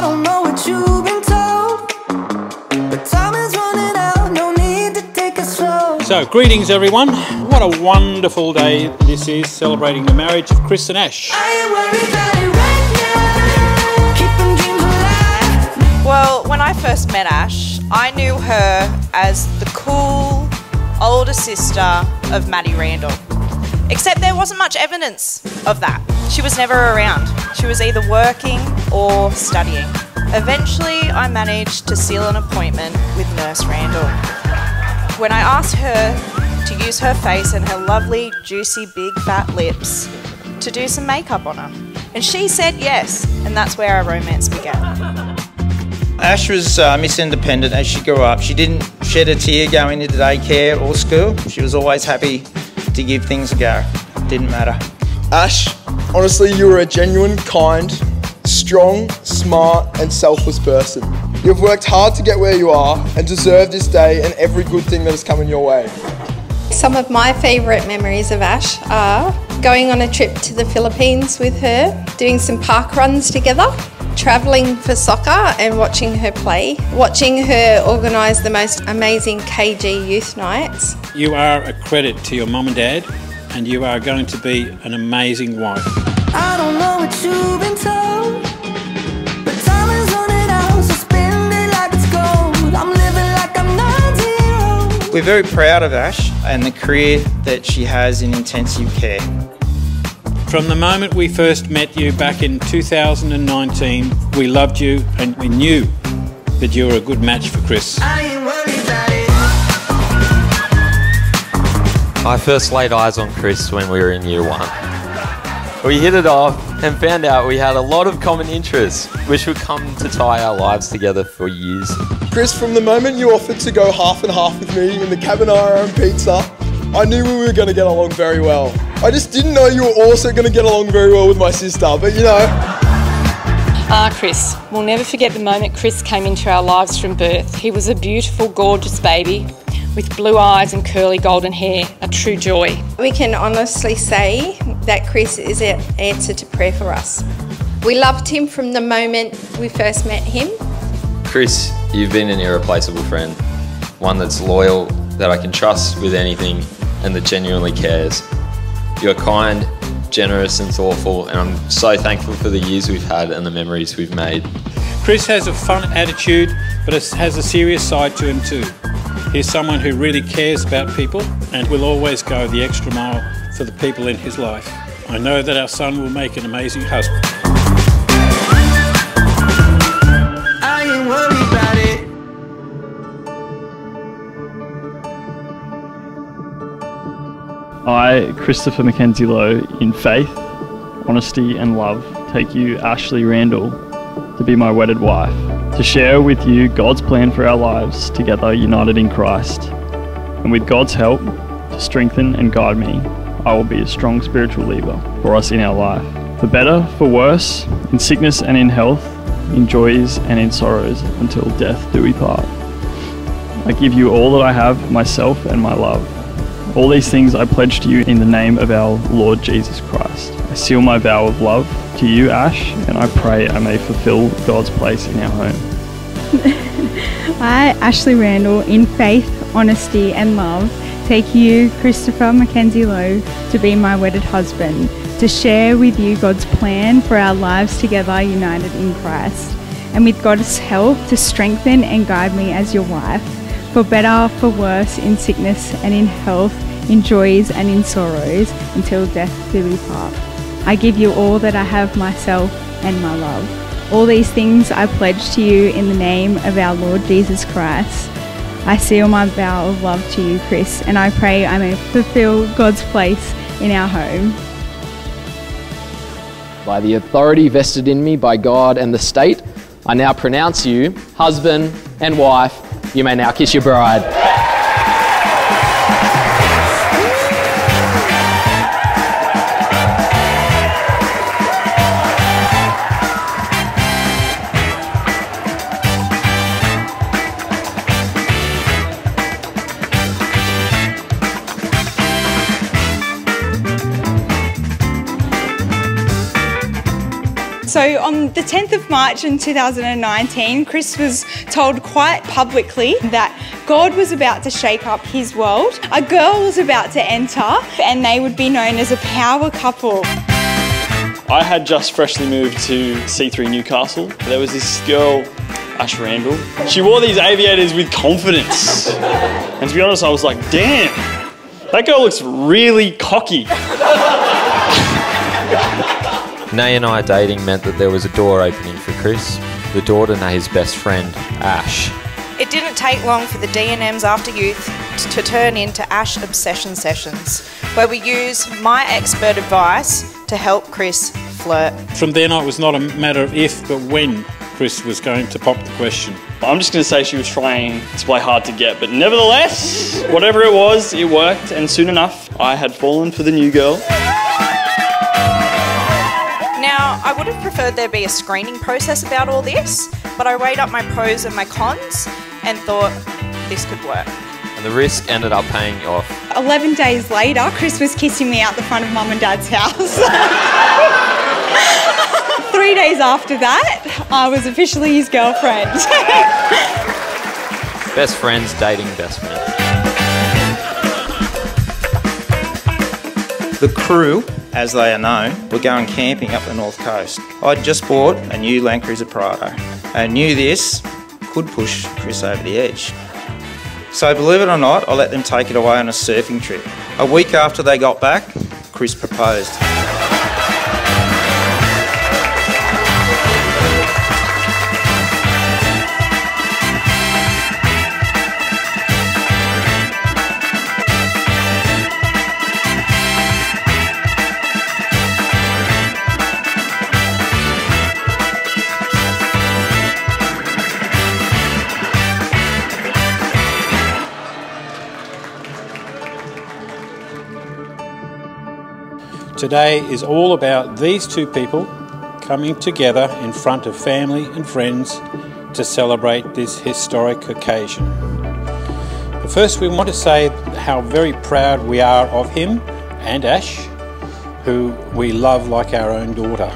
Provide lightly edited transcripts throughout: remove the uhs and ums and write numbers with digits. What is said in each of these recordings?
don't know what you've been told, but time is running out, no need to take it slow. So, greetings everyone. What a wonderful day this is, celebrating the marriage of Chris and Ash. I ain't worried about it right now, keeping dreams alive. Well, when I first met Ash, I knew her as the cool older sister of Maddie Randall. Except there wasn't much evidence of that. She was never around. She was either working or studying. Eventually, I managed to seal an appointment with Nurse Randall. When I asked her to use her face and her lovely, juicy, big, fat lips to do some makeup on her. And she said yes, and that's where our romance began. Ash was Miss Independent as she grew up. She didn't shed a tear going into daycare or school. She was always happy to give things a go. Didn't matter. Ash, honestly, you were a genuine, kind, strong, smart and selfless person. You've worked hard to get where you are and deserve this day and every good thing that has come in your way. Some of my favourite memories of Ash are going on a trip to the Philippines with her, doing some park runs together, travelling for soccer and watching her play, watching her organise the most amazing KG youth nights. You are a credit to your mum and dad, and you are going to be an amazing wife. I don't know what you've been told, but time is running out, so spend it like it's gold. I'm living like I'm 90. We're very proud of Ash and the career that she has in intensive care. From the moment we first met you back in 2019, we loved you and we knew that you were a good match for Chris. I ain't worried about it. I first laid eyes on Chris when we were in year 1. We hit it off and found out we had a lot of common interests, which would come to tie our lives together for years. Chris, from the moment you offered to go half and half with me in the carbonara and pizza, I knew we were going to get along very well. I just didn't know you were also going to get along very well with my sister, but you know. Chris. We'll never forget the moment Chris came into our lives from birth. He was a beautiful, gorgeous baby with blue eyes and curly golden hair, a true joy. We can honestly say that Chris is an answer to prayer for us. We loved him from the moment we first met him. Chris, you've been an irreplaceable friend, one that's loyal, that I can trust with anything, and that genuinely cares. You're kind, generous and thoughtful, and I'm so thankful for the years we've had and the memories we've made. Chris has a fun attitude, but has a serious side to him too. He's someone who really cares about people and will always go the extra mile for the people in his life. I know that our son will make an amazing husband. I ain't worried about it. I, Christopher Mackenzie Lowe, in faith, honesty and love, take you, Ashley Randall, to be my wedded wife, to share with you God's plan for our lives together, united in Christ. And with God's help, to strengthen and guide me, I will be a strong spiritual leader for us in our life. For better, for worse, in sickness and in health, in joys and in sorrows, until death do we part. I give you all that I have, myself and my love. All these things I pledge to you in the name of our Lord Jesus Christ. I seal my vow of love to you, Ash, and I pray I may fulfill God's place in our home. I, Ashley Randall, in faith, honesty and love, take you, Christopher Mackenzie Lowe, to be my wedded husband, to share with you God's plan for our lives together, united in Christ, and with God's help to strengthen and guide me as your wife, for better, for worse, in sickness and in health, in joys and in sorrows, until death do we part. I give you all that I have, myself and my love. All these things I pledge to you in the name of our Lord Jesus Christ. I seal my vow of love to you, Chris, and I pray I may fulfill God's place in our home. By the authority vested in me by God and the state, I now pronounce you husband and wife. You may now kiss your bride. So on the 10th of March in 2019, Chris was told quite publicly that God was about to shake up his world. A girl was about to enter and they would be known as a power couple. I had just freshly moved to C3 Newcastle. There was this girl, Ash Randall. She wore these aviators with confidence. And to be honest, I was like, damn, that girl looks really cocky. Nay and I dating meant that there was a door opening for Chris, the door to Nay's best friend, Ash. It didn't take long for the D&Ms after youth to turn into Ash Obsession Sessions, where we use my expert advice to help Chris flirt. From then on, it was not a matter of if, but when Chris was going to pop the question. I'm just going to say she was trying to play hard to get, but nevertheless, whatever it was, it worked, and soon enough, I had fallen for the new girl. Now, I would have preferred there be a screening process about all this, but I weighed up my pros and my cons and thought this could work. And the risk ended up paying off. 11 days later, Chris was kissing me out the front of Mum and Dad's house. 3 days after that, I was officially his girlfriend. Best friends dating best friends. The crew, as they are known, were going camping up the north coast. I'd just bought a new Land Cruiser Prado and knew this could push Chris over the edge. So believe it or not, I let them take it away on a surfing trip. A week after they got back, Chris proposed. Today is all about these two people coming together in front of family and friends to celebrate this historic occasion. But first, we want to say how very proud we are of him and Ash, who we love like our own daughter.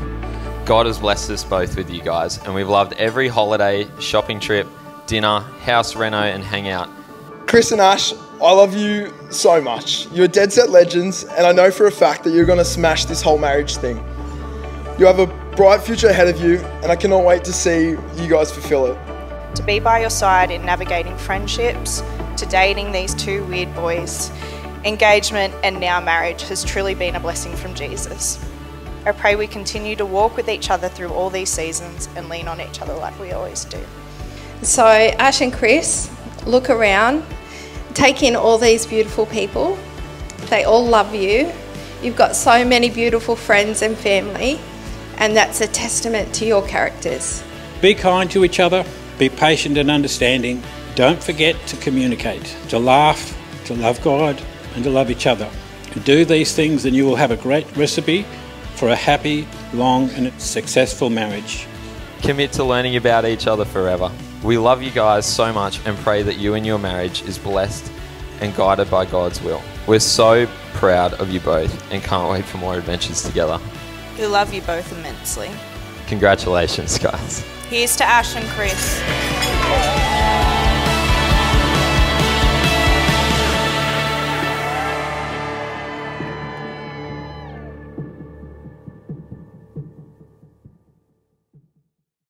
God has blessed us both with you guys, and we've loved every holiday, shopping trip, dinner, house reno and hangout. Chris and Ash, I love you so much. You're dead set legends, and I know for a fact that you're going to smash this whole marriage thing. You have a bright future ahead of you, and I cannot wait to see you guys fulfill it. To be by your side in navigating friendships, to dating these two weird boys, engagement and now marriage has truly been a blessing from Jesus. I pray we continue to walk with each other through all these seasons and lean on each other like we always do. So Ash and Chris, look around, take in all these beautiful people. They all love you. You've got so many beautiful friends and family, and that's a testament to your characters. Be kind to each other, be patient and understanding. Don't forget to communicate, to laugh, to love God and to love each other. And do these things and you will have a great recipe for a happy, long and successful marriage. Commit to learning about each other forever. We love you guys so much and pray that you and your marriage is blessed and guided by God's will. We're so proud of you both and can't wait for more adventures together. We love you both immensely. Congratulations, guys. Here's to Ash and Chris.